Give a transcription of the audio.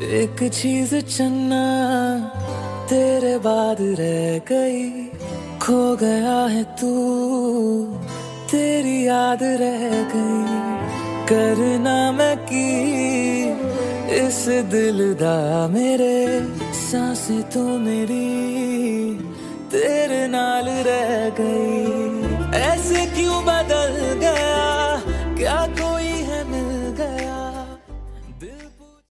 एक चीज चन्ना तेरे बाद रह गई, खो गया है तू, तेरी याद रह गई। करना मैं की इस दिल दा मेरे, सांसें तू मेरी तेरे नाल रह गई।